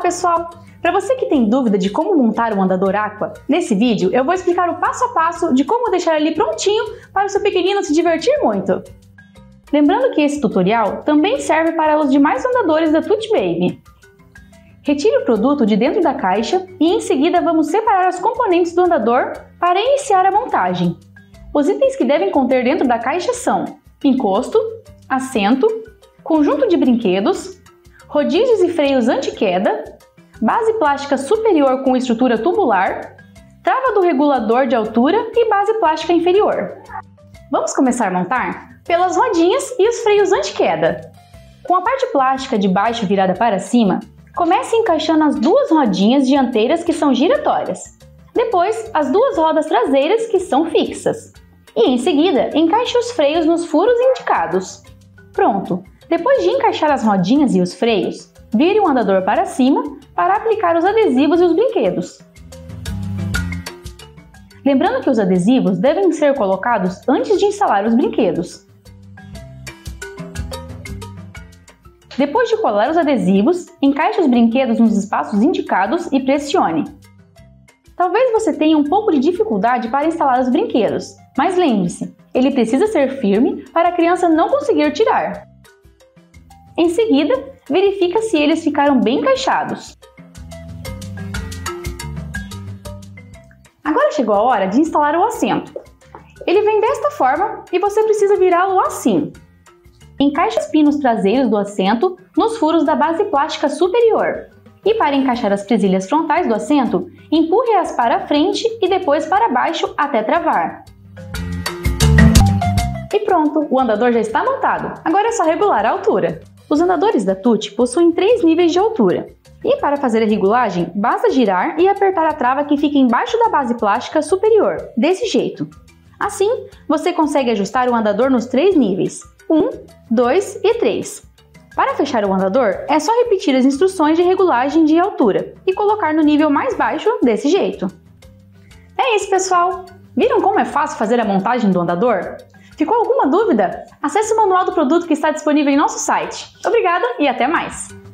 pessoal! Para você que tem dúvida de como montar um andador Aqua, nesse vídeo eu vou explicar o passo a passo de como deixar ele prontinho para o seu pequenino se divertir muito. Lembrando que esse tutorial também serve para os demais andadores da Tutti Baby. Retire o produto de dentro da caixa e em seguida vamos separar os componentes do andador para iniciar a montagem. Os itens que devem conter dentro da caixa são encosto, assento, conjunto de brinquedos, rodízios e freios anti-queda, base plástica superior com estrutura tubular, trava do regulador de altura e base plástica inferior. Vamos começar a montar pelas rodinhas e os freios anti-queda. Com a parte plástica de baixo virada para cima, comece encaixando as duas rodinhas dianteiras que são giratórias. Depois, as duas rodas traseiras que são fixas. E em seguida, encaixe os freios nos furos indicados. Pronto! Depois de encaixar as rodinhas e os freios, vire o andador para cima para aplicar os adesivos e os brinquedos. Lembrando que os adesivos devem ser colocados antes de instalar os brinquedos. Depois de colar os adesivos, encaixe os brinquedos nos espaços indicados e pressione. Talvez você tenha um pouco de dificuldade para instalar os brinquedos, mas lembre-se, ele precisa ser firme para a criança não conseguir tirar. Em seguida, verifica se eles ficaram bem encaixados. Agora chegou a hora de instalar o assento. Ele vem desta forma e você precisa virá-lo assim. Encaixe os pinos traseiros do assento nos furos da base plástica superior. E para encaixar as presilhas frontais do assento, empurre-as para frente e depois para baixo até travar. E pronto, o andador já está montado. Agora é só regular a altura. Os andadores da Tutti possuem 3 níveis de altura. E para fazer a regulagem, basta girar e apertar a trava que fica embaixo da base plástica superior, desse jeito. Assim, você consegue ajustar o andador nos 3 níveis, 1, 2 e 3. Para fechar o andador, é só repetir as instruções de regulagem de altura e colocar no nível mais baixo, desse jeito. É isso, pessoal! Viram como é fácil fazer a montagem do andador? Ficou alguma dúvida? Acesse o manual do produto que está disponível em nosso site. Obrigada e até mais!